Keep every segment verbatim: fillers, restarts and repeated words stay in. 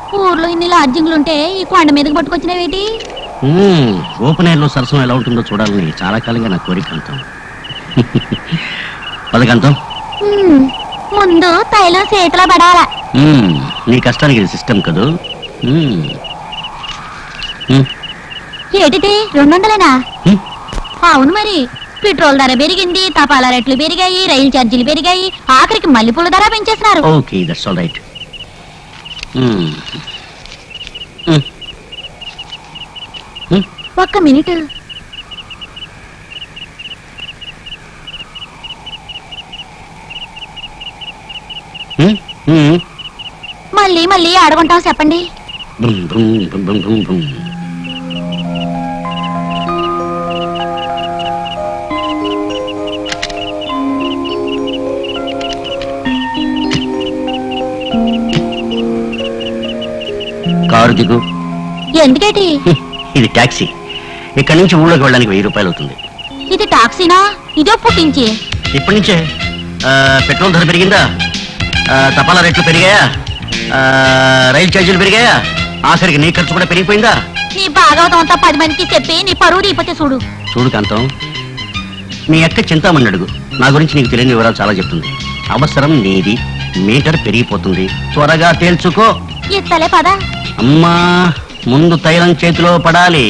ఊర్లో ఇన్ని లాడ్జింగ్లుంటే ఈ కొండ మీదకి పట్టుకొచ్చినవేటి? ఓపెన్ ఎయిర్ లో సరసం ఎలా ఉంటుందో చూడాలని చాలా కాలంగా నా కోరిక. అంతం పదకంతం ముందు తైలం చేతిలో పడాలా. నీ కష్టానికి ఇది సిస్టమ్ కదూ. ఏటిది రెండు వందలేనా? అవును మరి, పెట్రోల్ ధర పెరిగింది, తపాలా రేట్లు పెరిగాయి, రైలు ఛార్జీలు పెరిగాయి, ఆఖరికి మల్లెపూల ధర పెంచేస్తున్నారు. Okay, that's all right. ఒక్క మినిట్. మళ్ళీ మళ్ళీ ఆడుకుంటాం చెప్పండి. కారు దిగు. ఎందుకేటి? ఇది టాక్సీ. ఇక్కడి నుంచి ఊళ్ళోకి వెళ్ళడానికి వెయ్యి రూపాయలు అవుతుంది. ఇది టాక్సీనా? ఇదే పుట్టించి ఇప్పటి నుంచే పెట్రోల్ ధర పెరిగిందా, తపాలా రేట్లు పెరిగాయా, రైలు ఛార్జీలు పెరిగాయా, ఆఖరికి నీ ఖర్చు కూడా పెరిగిపోయిందా? నీ భాగవతం అంతా పది మందికి చెప్పి నీ పరువు తీపోతే చూడు. చూడు కాంతం, నీ అక్క చింతామణి అడుగు. నా గురించి నీకు తెలియని వివరాలు చాలా చెప్తుంది. అవసరం నీది, మీటర్ పెరిగిపోతుంది, త్వరగా తేల్చుకో. ఇస్తలే పదా. అమ్మా, ముందు తైలం చేతిలో పడాలి.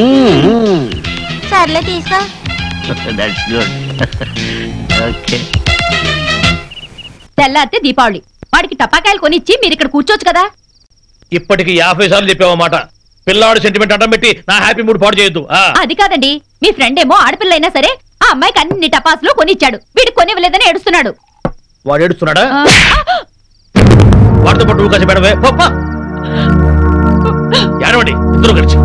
సర్లే తీసుకో. That's good. ఓకే. తెల్లారితే దీపావళి, వాడికి టపాకాయలు కొనిచ్చి మీరు ఇక్కడ కూర్చోవచ్చు కదా. ఇప్పటికి యాభై సార్లు చెప్పావన్నమాట. పిల్లాడు సెంటిమెంట్ అడ్డం పెట్టి నా హ్యాపీ మూడ్ పాడు చేయొద్దు. అది కాదండి, మీ ఫ్రెండ్ ఏమో ఆడపిల్ల అయినా సరే ఆ అమ్మాయికి అన్ని టపాసులు కొనిచ్చాడు, వీడికి కొనివ్వలేదని ఏడుస్తున్నాడు. వాడు ఏడుస్తున్నాడా? వాడితో పాటు నువ్వు కాసి పెడవే. ఏడవండి ఇద్దరు కలిసి.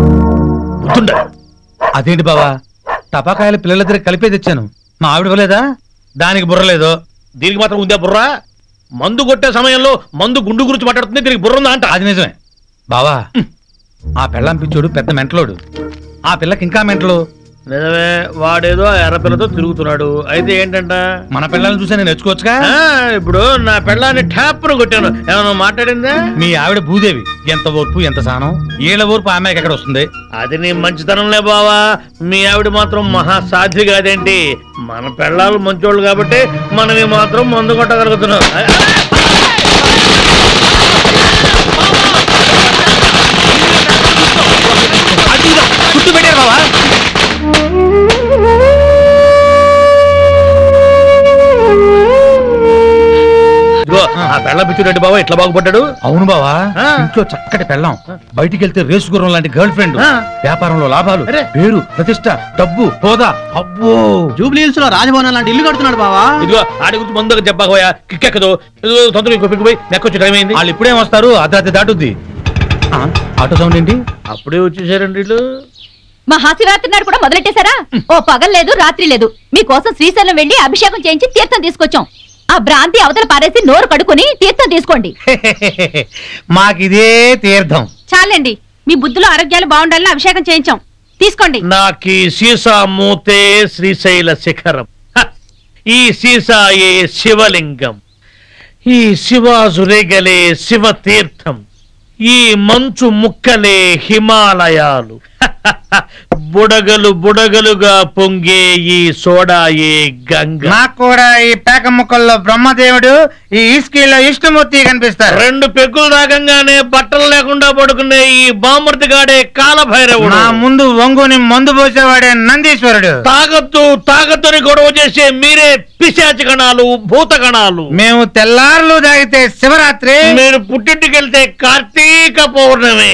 అదేంటి బావా, టపాకాయలు పిల్లల దగ్గర కలిపే తెచ్చాను, మా ఆవిడ ఇవ్వలేదా? దానికి బుర్రలేదు. దీనికి మాత్రం ఉందే బుర్ర? మందు కొట్టే సమయంలో మందు గుండు గురించి మాట్లాడుతుంది, దీనికి బుర్ర ఉందా అంట. అది నిజమే బావా. ఆ పెళ్ళాం పిచ్చోడు పెద్ద మెంటలోడు, ఆ పిల్లకి ఇంకా మెంటలు. నిజమే, వాడేదో ఎర్రపిల్లతో తిరుగుతున్నాడు. అయితే ఏంటంట, మన పిల్లల్ని చూసా నేను నేర్చుకోవచ్చుగా. ఇప్పుడు నా పిల్లాన్ని ట్యాప్ను కొట్టాను, ఏమన్నా మాట్లాడిందా? మీ ఆవిడ భూదేవి, ఎంత ఓర్పు ఎంత సహనం. ఏళ్ళ ఓర్పు ఆ అమ్మాయికి ఎక్కడ వస్తుంది? అది నీ మంచితనంలే బావా. మీ ఆవిడ మాత్రం మహాసాధ్వి కాదేంటి? మన పిల్లలు మంచోళ్ళు కాబట్టి మనవి మాత్రం మందు కొట్టగలుగుతున్నాం. గుర్తు పెట్టారు బావా. ఆ పెళ్ళం పిచ్చుడండి బావా, ఎట్లా బాగుపడ్డాడు? అవును బావా, ఇంట్లో చక్కటి పెళ్ళం, బయటికి వెళ్తే రేసు గుర్రం లాంటి గర్ల్ ఫ్రెండ్, వ్యాపారంలో లాభాలు, పేరు ప్రతిష్ట, డబ్బు, హోదా. అబ్బో, జూబ్లీ హిల్స్ లో రాజభవనం లాంటి ఇల్లు కడుతున్నాడు బావా. ఇదిగో ఆడి గురించి ముందుగా చెప్పకపోయా, కిక్కెక్కదు. తొందరగా ఇంకో పిక్కు పోయి నెక్కొచ్చి టైం అయింది. వాళ్ళు ఇప్పుడేం వస్తారు, అర్ధరాత్రి దాటుద్ది. ఆటో సౌండ్ ఏంటి? అప్పుడే వచ్చేసారండి వీళ్ళు. మహాశివరాత్రి నాడు కూడా మొదలెట్టేశారా? ఓ పగలు లేదు రాత్రి లేదు, మీకోసం శ్రీశైలం వెళ్లి అభిషేకం చేయించి తీర్థం తీసుకొచ్చాం. ఆ భ్రాంతి అవతల పారేసి నోరు కడుకుని తీర్థం తీసుకోండి. మాకిదే తీర్థం చాలండి, మీ బుద్ధులు ఆరోగ్యాలు బాగుండాలని అభిషేకం చేయించాం, తీసుకోండి. నాకు సీసా మూతే శ్రీశైల శిఖరం, ఈ సీసాయే శివలింగం, ఈ శివాజురేగలే శివ తీర్థం, ఈ మంచు ముక్కలే హిమాలయాలు, బుడగలు బుడగలుగా పొంగే ఈ సోడాయే గంగ. నాకు కూడా ఈ పేక ముక్కల్లో బ్రహ్మదేవుడు, ఈ ఇస్కీలో విష్ణుమూర్తి కనిపిస్తారు. రెండు పెగ్గులు తాగంగానే బట్టలు లేకుండా పడుకునే ఈ బామర్తిగాడే కాలభైరవుడు. నా ముందు వంగుని మందు పోసేవాడే నందీశ్వరుడు. తాగొద్దు తాగొద్దని గొడవ చేసే మీరే పిశాచి గణాలు, భూత గణాలు. మేము తెల్లారులు తాగితే శివరాత్రి, మీరు పుట్టింటికెళ్తే Kartika Pournami.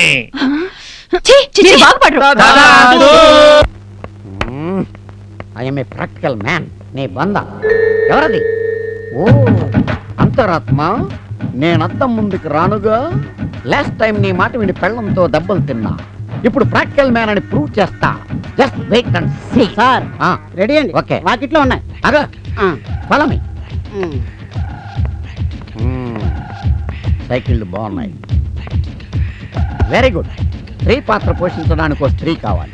I'm a practical man. నీ బంద ఎవరది? ఓ అంతరాత్మ, నేనద్దం ముందుకు రానుగా. లాస్ట్ టైం నీ మాట విని పెళ్ళంతో దెబ్బలు తిన్నా, ఇప్పుడు ప్రాక్టికల్ మ్యాన్ అని ప్రూవ్ చేస్తా. Just wait and see. Sir ready అండి, ఓకే వాకిట్లో ఉన్నాయి. అగో ఫాలో మీ. సైకిళ్ళు బాగున్నాయి, వెరీ గుడ్. స్త్రీ పాత్ర పోషించడానికి ఒక స్త్రీ కావాలి.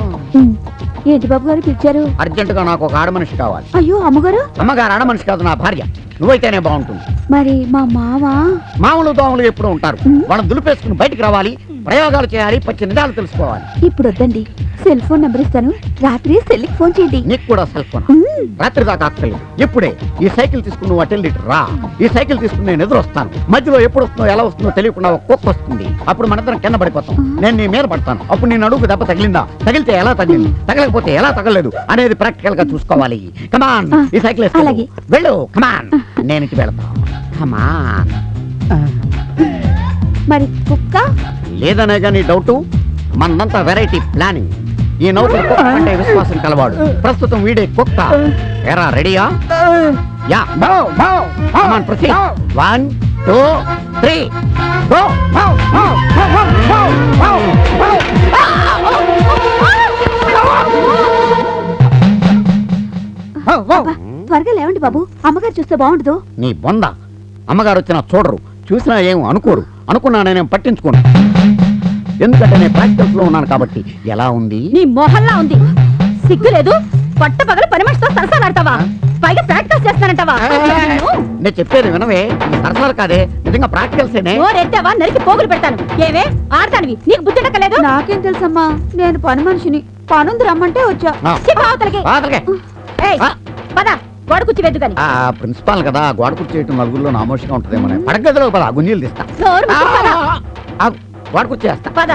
ఏంటి బాబు గారు పిలిచారు? అర్జెంట్ గా నాకు ఒక ఆడ మనిషి కావాలి. అయ్యో అమ్మగారు. అమ్మగారు ఆడ మనిషి కాదు, నా భార్య. నువ్వైతేనే బాగుంటుంది. మరి మా మామ? మామూలు దోమలు ఎప్పుడు ఉంటారు. వాళ్ళని దులిపేసుకుని బయటికి రావాలి, ప్రయోగాలు చేయాలి, పచ్చి నిజాలు తెలుసుకోవాలి. ఇప్పుడు వద్దండి, సెల్ ఫోన్ నెంబర్ ఇస్తాను, రాత్రి సెల్కి ఫోన్ చేయండి. నీకు కూడా సెల్ ఫోన్? రాత్రి దాకా అక్కర్లేదు, ఇప్పుడే ఈ సైకిల్ తీసుకుని నువ్వు అటెండి రా. ఈ సైకిల్ తీసుకుని నేను ఎదురు వస్తాను. మధ్యలో ఎప్పుడు వస్తుందో ఎలా వస్తుందో తెలియకుండా ఒక కుక్క వస్తుంది. అప్పుడు మనందరం కింద పడిపోతాం. నేను నీ మీద పడతాను. అప్పుడు నేను అడుగు దెబ్బ తగిలిందా, తగిలితే ఎలా తగిలింది, తగలకపోతే ఎలా తగలలేదు అనేది ప్రాక్టికల్ గా చూసుకోవాలి. కమాన్, ఈ సైకిల్ వేసుకో, వెళ్ళు. కమాన్, నేను ఇంటికి వెళ్తాను. కమాన్. మరి కుక్క లేదనే గానీ డౌట్. మనంతా వెరైటీ ప్లానింగ్. ఈ నౌకరు కుక్క అంటే విశ్వాసం కలవాడు. ప్రస్తుతం వీడే కుక్క. ఎరా రెడీయా? Yeah. Come on, proceed. One two three go. త్వరగా లేవండి బాబు, అమ్మగారు చూస్తే బాగుండదు. నీ బొంద. అమ్మగారు వచ్చినా చూడరు, చూసినా ఏం అనుకోరు. అనుకున్నా నేనేం పట్టించుకోను, ఎందుకంటే నేను ప్రాక్టికల్స్ లో ఉన్నాను కాబట్టి. ఎలా ఉంది? నీ మొహల్లా ఉంది. సిగ్గు లేదు, పట్ట పగల పని మనిషితో సరసాలాడతావా? పైగా ప్రాక్టికల్స్ చేస్తానంటావా? నేను చెప్పేది వినవే, సరసాలు కాదే, నిజంగా ప్రాక్టికల్సేనే. ఎత్తావా నరికి పోగులు పెడతాను. ఏవే ఆడతానివి, నీకు బుద్ధి ఎక్కలేదు? నాకేం తెలుసమ్మా, నేను పని మనిషిని. పనుంది రమ్మంటే వచ్చా. గోడ కుర్చీ వెద్దు కానీ. ప్రిన్సిపాల్ కదా, గోడ కుర్చీ చేయటం నలుగురిలో నామోషంగా ఉంటుందేమో. పడగదిలో పద, గుంజీలు తీస్తా. గోడ కుర్చీ వేస్తా పద.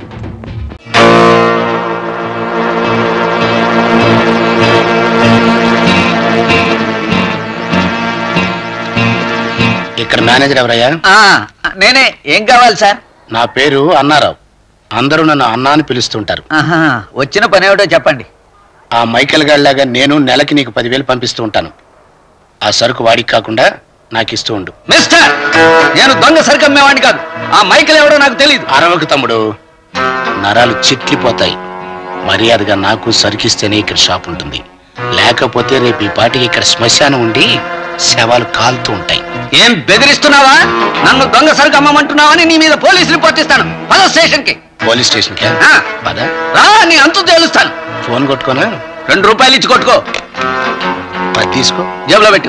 ఇక్కడ మేనేజర్ ఎవరయ్యా? నేనే. ఏం కావాలి సార్? నా పేరు అన్నారావు. అందరూ నన్ను అన్నా అని పిలుస్తుంటారు. వచ్చిన పని ఏమిటో చెప్పండి. ఆ మైకేల్ గాడిలాగా నేను నెలకి నీకు పదివేలు పంపిస్తూ ఉంటాను. ఆ సరుకు వాడికి కాకుండా నాకు ఇస్తూ ఉండు. మిస్టర్, నేను దొంగ సరుకు అమ్మేవాడిని కాదు. ఆ మైకేల్ ఎవడో నాకు తెలియదు. అరవకు తమ్ముడు, నరాలు చిట్లిపోతాయి. మర్యాదగా నాకు సరుకిస్తేనే ఇక్కడ షాప్ ఉంటుంది. లేకపోతే రేపు ఈ పాటికి ఇక్కడ శ్మశానం ఉండి శవాలు కాలుతూ ఉంటాయి. ఏం బెదిరిస్తున్నావా? నన్ను దొంగ సరుకు అమ్మమంటున్నావని నీ మీద పోలీస్ రిపోర్ట్ ఇస్తాను. పద స్టేషన్ కి. పోలీస్ స్టేషన్ కి పద. రా, నీ అంతు తేలుస్తాను. ఫోన్ కొట్టుకోనా? రెండు రూపాయలు ఇచ్చి కొట్టుకో. పది తీసుకో, జేబులో పెట్టు.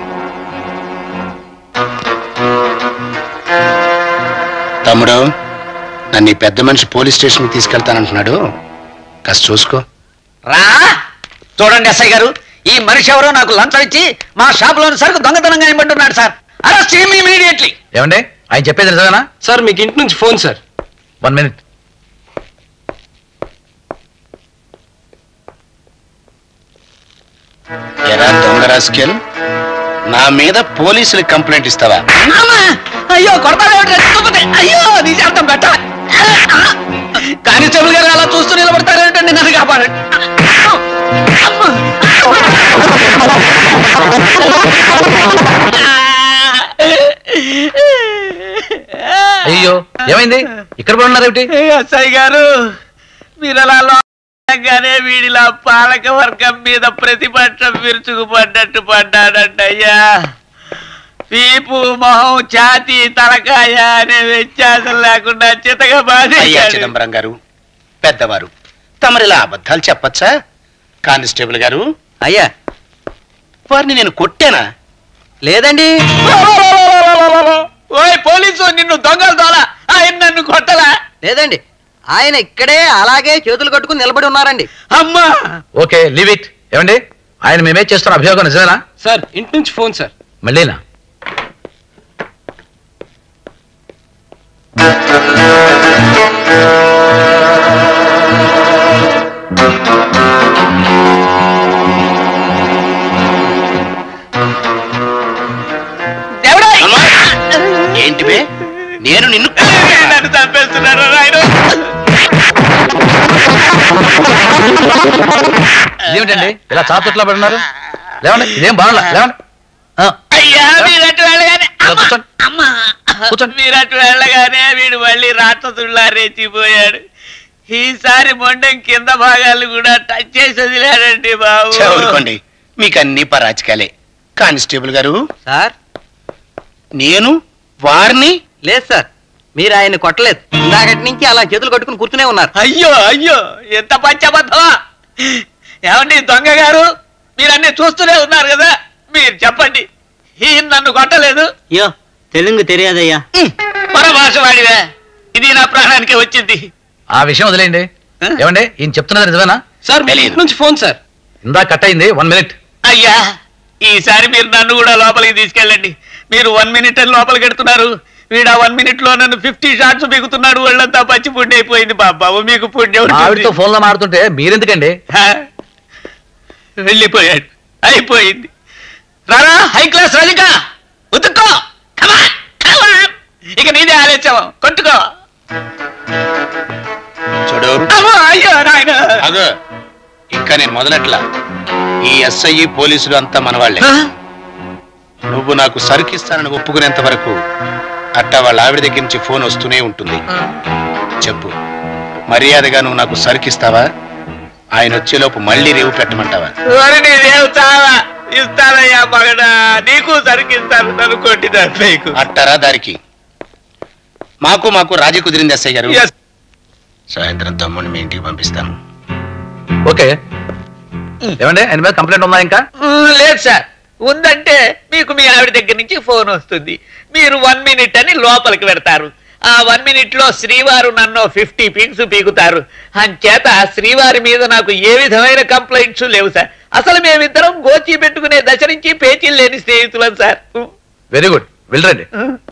తమ్ముడు, నన్ను ఈ పెద్ద మనిషి పోలీస్ స్టేషన్ కి తీసుకెళ్తానంటున్నాడు, కాస్త చూసుకో. రా. చూడండి ఎస్ఐ గారు, ఈ మనిషి ఎవరో నాకు లంచం ఇచ్చి మా షాప్ లోని సరుకు దొంగతనంగా ఇవ్వమంటున్నాడు సార్. Arrest him immediately. ఏమండి, ఆయన చెప్పేది నిజమేనా? సార్, మీకు ఇంటి నుంచి ఫోన్ సార్. One minute. ఎరా దొంగ రాస్కెల్, నా మీద పోలీసులకు కంప్లైంట్ ఇస్తావా? అయ్యో కొడతాడు. అయ్యో నీ చేస్తాం బెట్ట. కానిస్టేబుల్ గారు అలా చూస్తూ నిలబడతారేంటండి, నన్ను కాపాడండి. అయ్యో ఏమైంది? ఇక్కడ కూడా ఉన్నారేమిటి? ఎస్ఐ గారు, మీరు అలా లోగానే వీడిలా పాలక వర్గం మీద ప్రతిపక్షం విరుచుకుపడ్డట్టు పడ్డాడంటయ్యా. పీపు, మొహం, ఛాతీ, తలకాయ అనే వ్యత్యాసం లేకుండా చితగా బాధ. చిదంబరం గారు పెద్దవారు, తమరిలా అబద్ధాలు చెప్పచ్చా? కానిస్టేబుల్ గారు. అయ్యా, వారిని నేను కొట్టానా? లేదండి. ఓయ్ పోలీసు, నిన్ను దొంగలు తోలా, ఆయన నన్ను కొట్టలా? లేదండి, ఆయన ఇక్కడే అలాగే చేతులు కట్టుకుని నిలబడి ఉన్నారండి. అమ్మా. Okay, leave it. ఏమండి, ఆయన మేమే చేస్తున్న అభియోగం నిజమేనా? సార్, ఇంటి నుంచి ఫోన్ సార్. మళ్ళీనా? ఏంటి బే, నేను నిన్ను నన్ను చంపేస్తున్నాను రాయుడు. ఇదేమిటండి ఇలా చాతుట్లా పడినారు? లేవండి, ఇదేం బాగుందా? లేవండి. అయ్యా, మీరట్టు వెళ్ళగానే కూర్చోండి. అమ్మా, మీరట్టు వెళ్ళగానే వీడు మళ్ళీ రాక్షసుల్లా రెచ్చిపోయాడు. ఈసారి మొండం కింద భాగాలు కూడా టచ్ చేసి వదిలాడండి బాబు. చదువుకోండి, మీకు అన్ని పరాచికాలే. కానిస్టేబుల్ గారు సార్, నేను వారిని లేదు సార్, మీరు ఆయన్ని కొట్టలేదు ఇందాకటి నుంచి అలా చేతులు కట్టుకుని కూర్చునే ఉన్నారు. అయ్యో అయ్యో ఎంత పచ్చబద్ధమా! ఏమండి దొంగ గారు, మీరన్నీ చూస్తూనే ఉన్నారు కదా, మీరు చెప్పండి, ఈయన నన్ను కొట్టలేదు? అయ్యో తెలుగు తెలియదయ్యా. పరభాష వాడివే, ఇది నా ప్రాణానికి వచ్చింది. ఆ విషయం వదిలేయండి. ఏమండి ఈయన చెప్తున్నది నిజమేనా? సార్ మీ ఇంటి నుంచి ఫోన్ సార్. ఇందా కట్ అయింది, వన్ మినిట్. అయ్యా ఈసారి మీరు నన్ను కూడా లోపలికి తీసుకెళ్ళండి. మీరు వన్ మినిట్ అని లోపలికి ఎడుతున్నారు, వీడు ఆ వన్ మినిట్ లో నన్ను ఫిఫ్టీ షాట్స్ బిగుతున్నాడు. వాళ్ళంతా పచ్చి పుణ్యం అయిపోయింది బాబాబు, మీకు పుణ్యం. ఆవిడతో ఫోన్ లో మాడుతుంటే మీరెందుకండి? వెళ్ళిపోయాడు, అయిపోయింది. రారా హై క్లాస్ రజిక, ఉతుక్కో, ఇక నీదే ఆలోచన, కొట్టుకో. చూడు అయ్యో నాయన, అగో ఇంకా నేను మొదలెట్లా. ఈ ఎస్ఐ పోలీసులు అంతా మనవాళ్లే. నువ్వు నాకు సరుకిస్తానని ఒప్పుకునేంత వరకు అట్టా వాళ్ళ ఆవిడ దగ్గర నుంచి ఫోన్ వస్తూనే ఉంటుంది. చెప్పు, మర్యాదగా నువ్వు నాకు సరుకిస్తావా, ఆయన వచ్చేలోపు మళ్ళీ రేవు పెట్టమంటావా? ఇస్తానయ్యా మగడా, నీకు సరికిస్తాను, నన్ను కొట్టిన అట్టారా దారికి. మాకు మాకు రాజీ కుదిరింది ఎస్ఐ గారు. సాయంత్రం తమ్ముడిని మీ ఇంటికి పంపిస్తాను. ఓకే. ఏమండి ఆయన మీద కంప్లైంట్ ఉందా ఇంకా? లేదు సార్, ఉందంటే మీకు మీ ఆవిడ దగ్గర నుంచి ఫోన్ వస్తుంది, మీరు వన్ మినిట్ అని లోపలికి పెడతారు. ఆ వన్ మినిట్ లో శ్రీవారు నన్ను ఫిఫ్టీ పిక్స్ పీకుతారు. అంచేత శ్రీవారి మీద నాకు ఏ విధమైన కంప్లైంట్స్ లేవు సార్. అసలు మేమిద్దరం గోచి పెట్టుకునే దశ నుంచి పేచీలు లేని స్నేహితులం సార్. వెరీ గుడ్, వెళ్ళండి.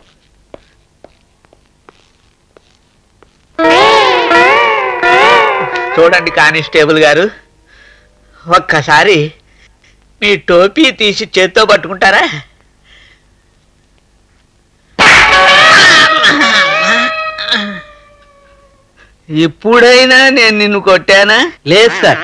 చూడండి కానిస్టేబుల్ గారు, ఒక్కసారి మీ టోపీ తీసి చేత్తో పట్టుకుంటారా? ఇప్పుడైనా నేను నిన్ను కొట్టానా? లేదు సార్.